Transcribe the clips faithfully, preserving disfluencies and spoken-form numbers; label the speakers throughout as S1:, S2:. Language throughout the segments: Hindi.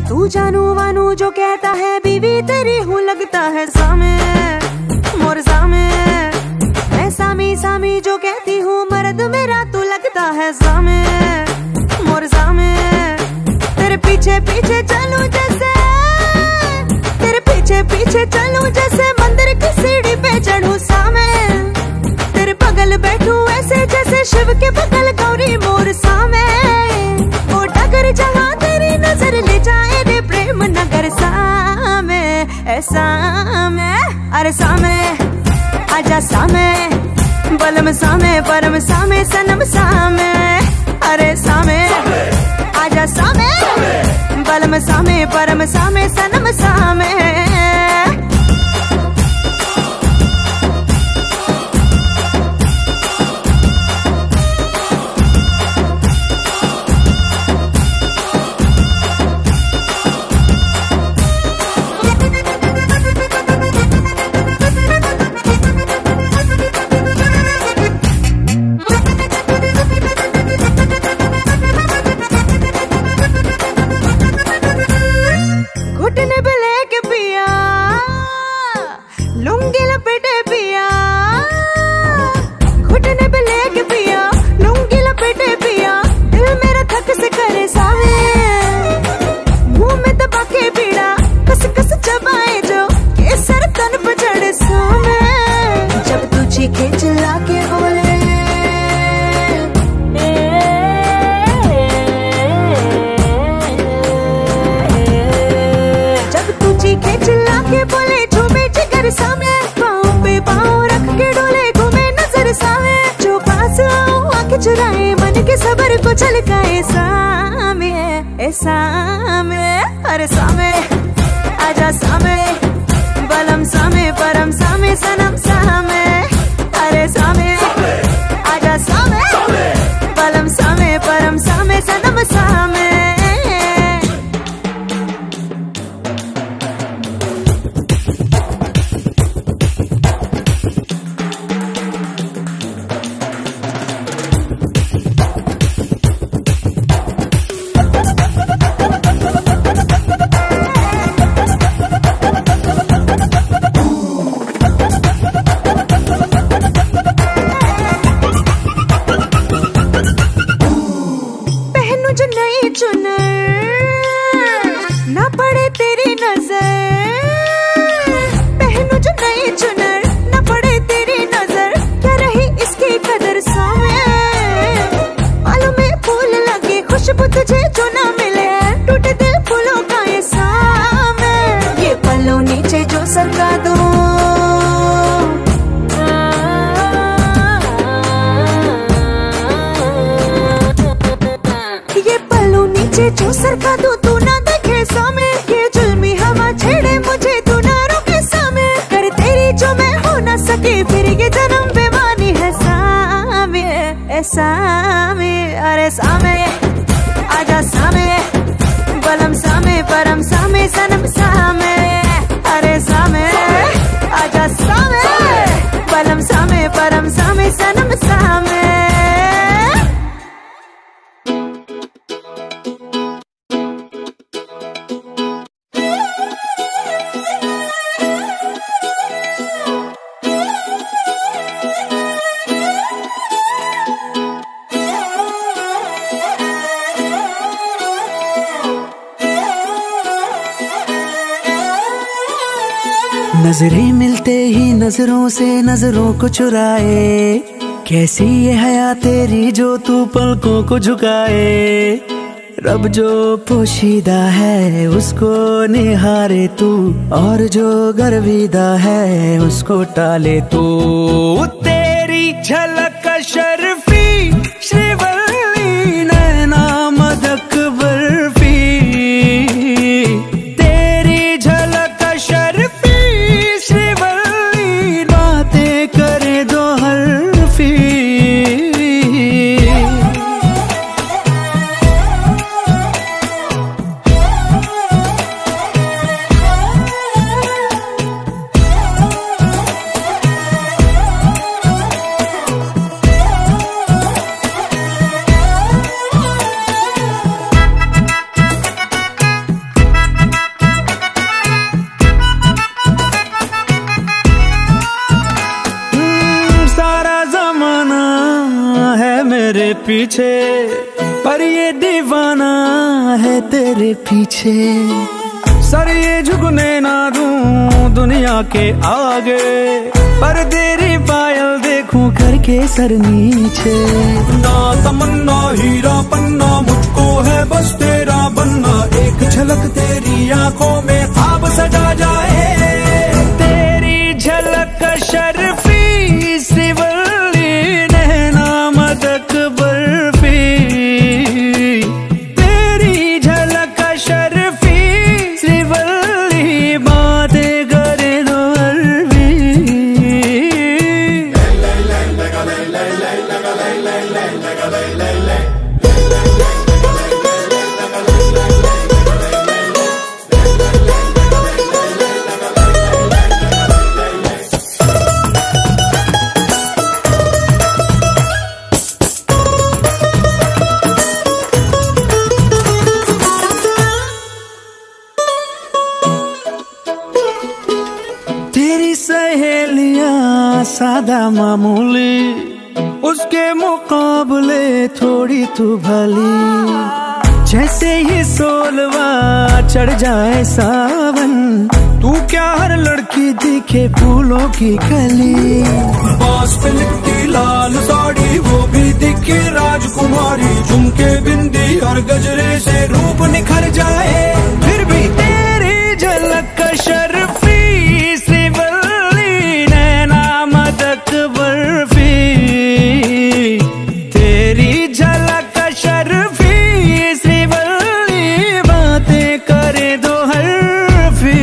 S1: तू जानू वानू जो कहता है बीवी तेरी हूँ लगता है सामे मोर सामे। मैं सामी सामी जो कहती हूँ मर्द मेरा तू लगता है सामे मोर सामे। तेरे पीछे पीछे चलूं जैसे तेरे पीछे पीछे चलूं जैसे मंदिर की सीढ़ी पे चढ़ूं सामे। तेरे बगल बैठूं ऐसे जैसे शिव के बगल गौरी मोर सामे। वो डगर जहाँ तेरी नजर ले जाए रे प्रेम नगर सामे ऐसा में। अरे सामे आजा सामे बलम सामे परम सामे सनम सामे। अरे सामे आजा सामे बलम सामे परम सामे सनम सामे। घुटने पे लेके पिया लुंगी लपेटे पिया। घुटने पे लेके पिया लुंगी लपेटे पिया। दिल मेरा थक से करे सावे मुंह में दबा के पीड़ा कस कस चबाए जो केसर तन पे चढ़े सामे। जब तू चीखे चिल्ला के बोले चीखे चिल्ला के बोले झूमे जिगर सामे। पाँव पे पाँव रख के डोले घूमे नजर सामे। जो पास आओ आंखें चुराए मन के सबर को छलकाए सामे ए सामे। अरे सामे आजा सामे बलम सामे परम सामे सनम सामे। अरे सामे आजा सामे बलम सामे परम सामे सनम सामे। ना पड़े तेरी नजर पहनू जो नई चुनर ना पड़े तेरी नजर। क्या रही इसकी कदर सामे। बालों में फूल लगे खुशबू तुझे जो ना मिले टूटे दिल फूलों का ये सामे। ये पल्लों नीचे जो सरका दो ये पल्लों नीचे जो सरका दो तू ना देखे सामे। ये जुल्मी हवा छेड़े मुझे तू ना रोके सामे। कर तेरी जो मैं हो ना सके फिर ये जन्म बेमानी है सामे ए सामे। अरे सामे आजा सामे बलम सामे परम सामे सनम सामे। अरे सामे आजा सामे बलम सामे परम सामे सनम सामे।
S2: नजरें मिलते ही नजरों से नजरों को चुराए। कैसी ये हया तेरी जो तू पलकों को झुकाए। रब जो पोशीदा है उसको निहारे तू और जो गर्विदा है उसको टाले तू। तेरी झलक शर्फी श्रीवल्ली नैना मदक बर्फी। तेरी झलक शर्फी श्रीवल्ली बातें करे दो हरफी। पीछे, पर ये दीवाना है तेरे पीछे। सर ये झुकने ना दूं दुनिया के आगे, पर तेरी पायल देखूं करके सर नीचे।
S3: ना तमन्ना हीरा पन्ना, मुझको है बस तेरा बनना। एक झलक तेरी आंखों में ख्वाब सजा जाए।
S2: तेरी झलक शर्फी श्रीवल्ली, नैना मदक बर्फी। तेरी झलक शर्फी श्रीवल्ली, बातें करे दो अरबी। तेरी सहेलियां सादा मामूली, उसके मुकाबले थोड़ी तू भली। जैसे ही सोलवा चढ़ जाए सावन, तू क्या हर लड़की दिखे फूलों की कली।
S3: बास पे लिपटी लाल साड़ी, वो भी दिखे राजकुमारी। झुमके बिंदी और गजरे से रूप निखर जाए।
S2: फिर भी तेरी झलक शर्फी श्रीवल्ली, नैना मदक बर्फी। तेरी झलक शर्फी श्रीवल्ली, बातें करे दो हरफी।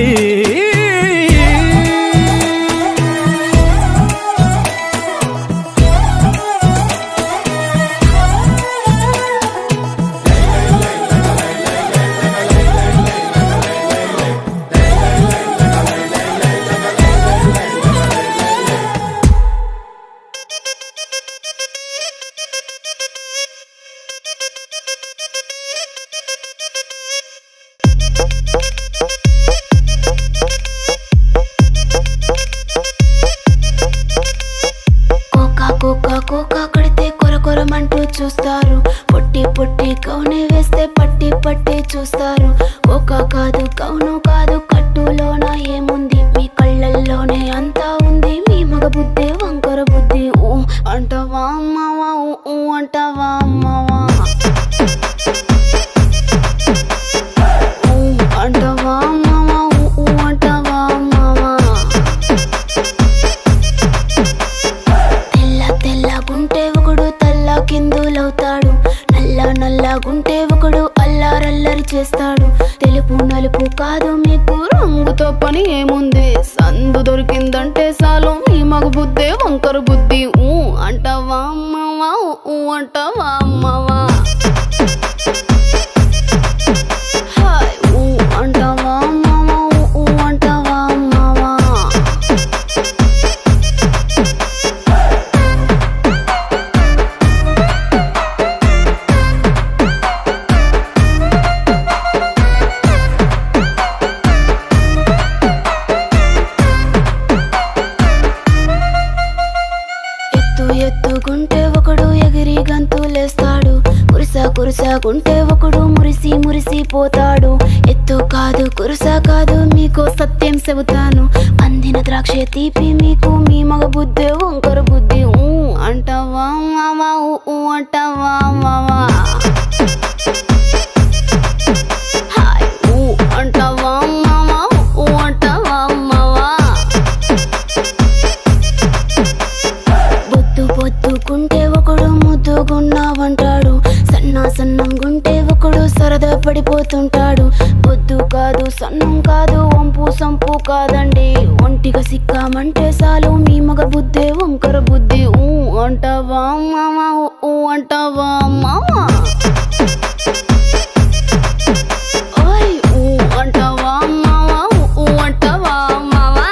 S4: కోకా కోకా కడితే కొర కొరమంటూ చూస్తారు. పొట్టి పొట్టి కౌని వేస్తే పట్టి పట్టి చూస్తారు. కోకా కాదు కౌను కాదు, కట్టులోన ఏముంది? మీ కళ్ళల్లోనే అంతా ఉంది. మీ మగ బుద్ధి వంకర బుద్ధి. ఊ అంటావా అమ్మావా, ఊ అంటావా అమ్మావా, ఊ అంటావా అమ్మావా, ఊ అంటావా అమ్మావా. తెల్లగుంటే ఒకడు తల్ల కిందులవుతాడు. నల్ల నల్లగుంటే ఒకడు అల్లారల్లరి చేస్తాడు. తెలుపు నలుపు కాదు మీకు రంగుతో పని ఏముంది? సందు దొరికిందంటే చాలు మీ మగ బుద్ధే వంకర బుద్ధి. ఊ అంటావా అమ్మావా, ఊ అంటావా అమ్మావా, హాయ్ ఊ అంటావా అమ్మావా, ఊ అంటావా అమ్మావా. ఎత్తుకుంటే ఒకడు ఎగిరి గంతులేస్తాడు. కురుసా కురుసాకుంటే ఒకడు మురిసి మురిసి పోతాడు. ఎత్తు కాదు కురుసా కాదు, మీకు సత్యం చెబుతాను. అందిన ద్రాక్ష తీపి మీకు, మీ మగ బుద్ధి వంకర బుద్ధి. ఊ అంటావా మావా, ఊ అంటావా మావా, హాయ్ ఊ అంటావా మావా, ఊ అంటావా మావా. బొద్దు బొద్దుకుంటే ఒకడు ముద్దుగున్నావంటాడు. సన్నా సన్నం గుంటే ఒకడు సరదా పడిపోతుంటాడు. బొద్దు కాదు సన్నం కాదు, వంపు సంపు కాదండి. ఒంటిగా సిక్కామంటే చాలు మీ మగ బుద్ధే వంకర బుద్ధి. ఊ అంటావా మావా, ఊ అంటావా మావా, ఓయ్ ఊ అంటావా మావా, ఊ అంటావా మావా.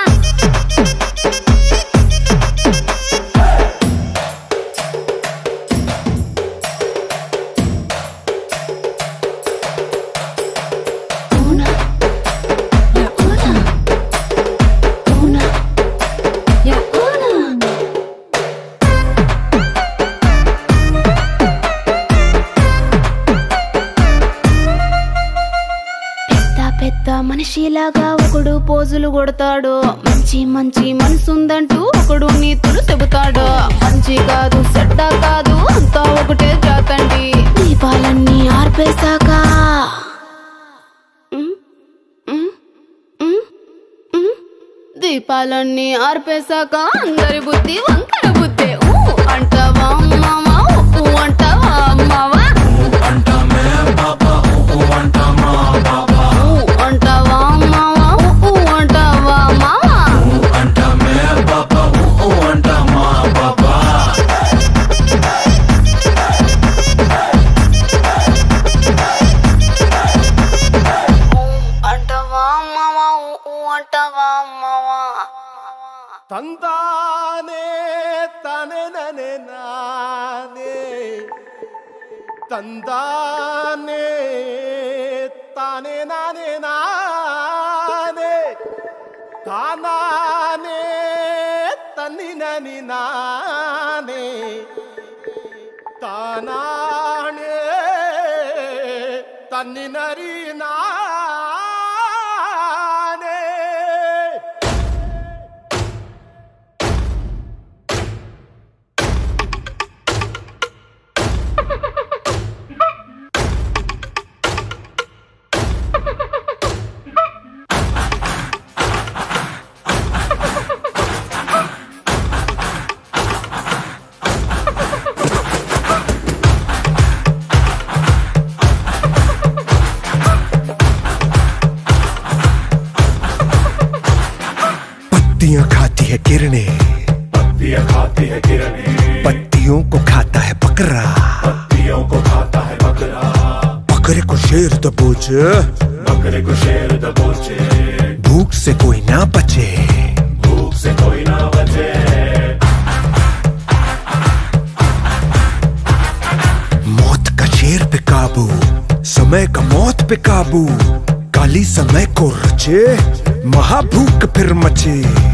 S4: మనిషిలాగా ఒకడు పోజులు కొడతాడు, మంచి మంచి మనసుందంటూ ఒకడు నీతులు చెబుతాడు. మంచి కాదు చెడ్డ కాదు అంతా ఒకటే జాతండి. దీపాలన్నీ ఆర్పేశాక దీపాలన్నీ ఆర్పేశాక అందరి బుద్ధి వంకర బుద్ధి. ఊ అంటావా మావా, ఊ అంటావా మావా, అంటావా మావా, ఊ అంటావా మావా, అంటావా మావా, ఊ అంటావా మావా.
S5: ತಂದಾನೆ ತಾನೆ ನನೆ ನಾನೇ, ತಂದಾನೆ ತಾನೆ ನಾನೇ ನಾನೇ, ತಾನಾನೆ ತನ್ನಿ ನನಿ ನಾನೇ, ತಾನಾನೆ ತನ್ನಿ ನರಿ ನಾನೇ.
S6: पत्तियां खाती है किरणें,
S3: पत्तियां खाती है किरणें,
S6: पत्तियों को खाता है बकरा,
S3: पत्तियों को खाता है बकरा,
S6: बकरे को शेर दबोचे,
S3: बकरे को शेर दबोचे,
S6: भूख से कोई ना बचे,
S3: भूख से कोई ना बचे।
S6: मौत का शेर पे काबू, समय का मौत पे काबू, काली समय को रचे, महाभूख फिर मचे।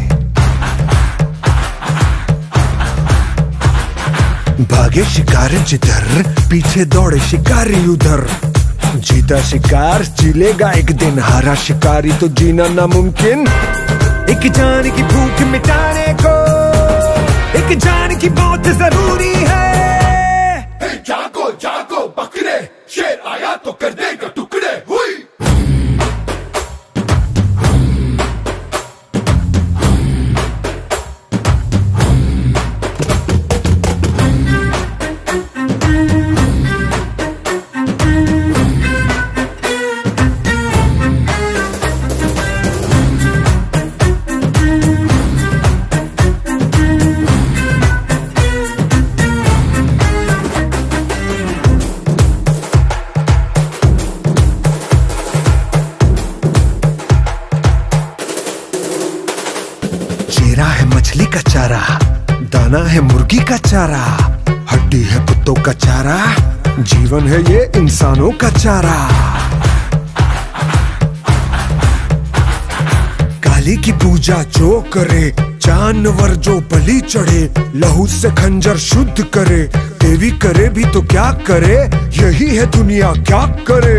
S6: भागे शिकारी जिधर, पीछे दौड़े शिकारी उधर, जीता शिकार जिलेगा एक दिन, हारा शिकारी तो जीना नामुमकिन। एक जान की भूख मिटाने को एक जान की मौत जरूरी है।
S3: जागो जागो बकरे, शेर आया तो कर देगा टुकड़े। हुई
S6: चेहरा है मछली का चारा, दाना है मुर्गी का चारा, हड्डी है कुत्तों का चारा, जीवन है ये इंसानों का चारा। काली की पूजा जो करे, जानवर जो बलि चढ़े, लहू से खंजर शुद्ध करे, देवी करे भी तो क्या करे, यही है दुनिया क्या करे।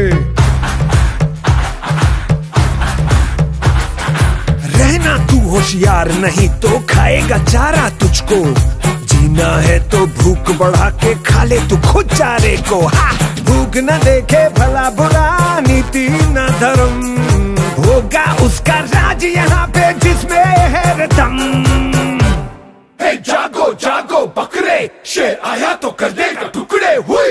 S6: रहना तू होशियार नहीं तो खाएगा चारा तुझको, जीना है तो भूख बढ़ा के खा ले तू खुद चारे को। हा! भूख न देखे भला बुरा, नीति न धर्म, होगा उसका राज यहाँ पे जिसमें है दम।
S3: हे जागो जागो बकरे, शेर आया तो कर देगा टुकड़े। हुई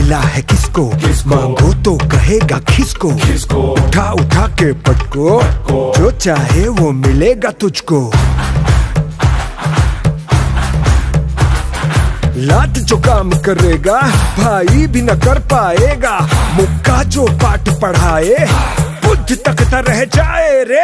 S6: मिला है किसको, मांगो तो कहेगा खिसको, उठा उठा के पटको, जो चाहे वो मिलेगा तुझको। लात जो काम करेगा भाई भी न कर पाएगा, मुक्का जो पाठ पढ़ाए बुद्ध तकता रह जाए रे।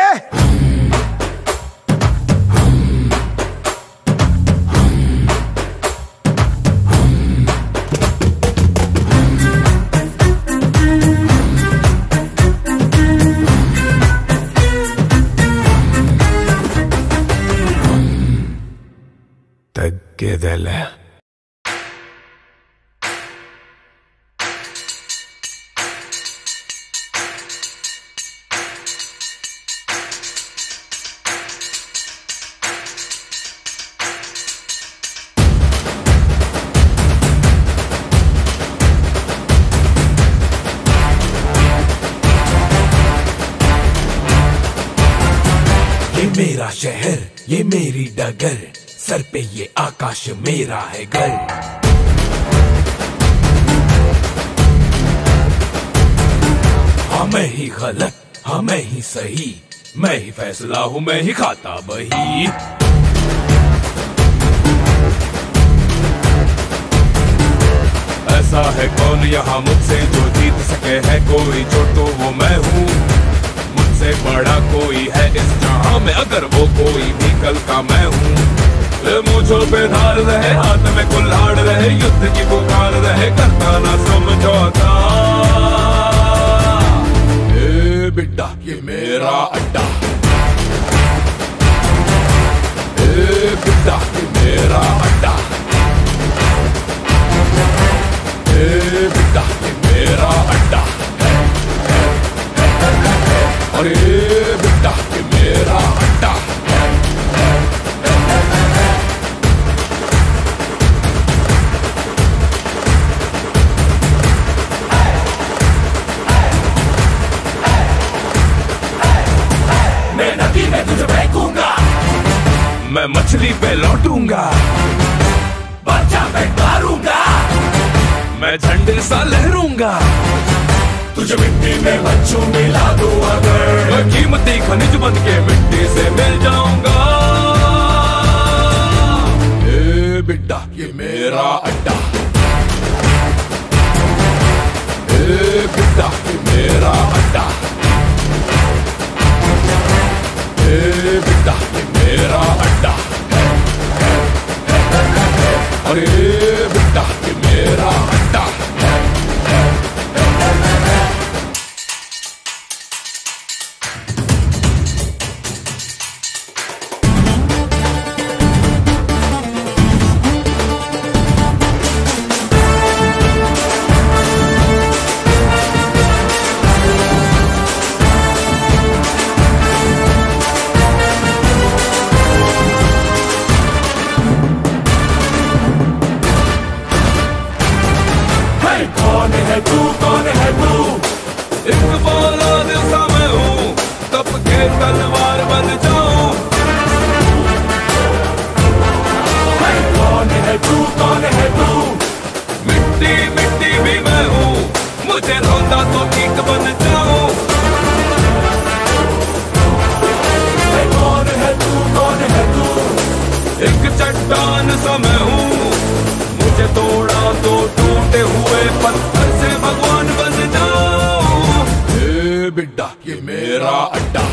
S6: ತಗ್ಗೆದಲ್ಲ
S3: ये मेरा शहर, ये मेरी डगर, सर पे ये आकाश मेरा है घर। हाँ मैं ही गलत, हाँ मैं ही सही, मैं ही फैसला हूँ, मैं ही खाता बही। ऐसा है कौन यहाँ मुझसे जो जीत सके है कोई, जो तो वो मैं हूँ। मुझसे बड़ा कोई है इस जहां में, अगर वो कोई भी कल का मैं हूँ। मुझो पे धार रहे, हाथ में कुल्हाड़ रहे, युद्ध की पुकार रहे, करता ना समझौता। ए बिड्डा ये मेरा अड्डा, ए बिड्डा ये मेरा अड्डा, ए बिड्डा ये मेरा अड्डा, अरे बिड्डा ये मेरा अड्डा। मैं नदी में तुझे फेंकूंगा, मैं मछली पे लौटूंगा, बच्चा पे मारूंगा, मैं झंडे सा लहरूंगा। तुझे मिट्टी में बच्चू मिला दो अगर, मैं कीमती खनिज बन के मिट्टी से मिल जाऊंगा। ए बिड्डा ये मेरा अड्डा, ए बिड्डा ये मेरा अड्डा, ए बिड्डा ये मेरा अड्डा, अरे बिड्डा ये मेरा अड्डा। कौन है तू, कौन है तू? एक फौलाद सा मैं हूँ, तब के तलवार बन जाऊं। कौन है तू, कौन है तू? मिट्टी मिट्टी भी मैं हूँ, मुझे रोता तो ठीक बन जाऊं। कौन है तू, कौन है तू? एक चट्टान सा मैं हूँ, मुझे तोड़ा तो टूटे हुए पत्थर से भगवान बन जाऊं। ए बिड्डा ये मेरा अड्डा,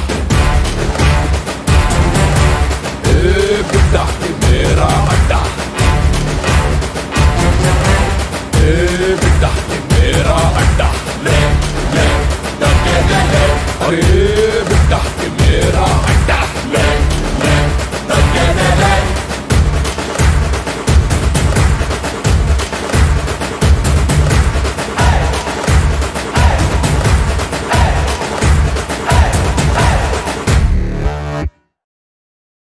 S3: ए बिड्डा ये मेरा अड्डा, ए बिड्डा ये मेरा अड्डा। ले ले ले ले, अरे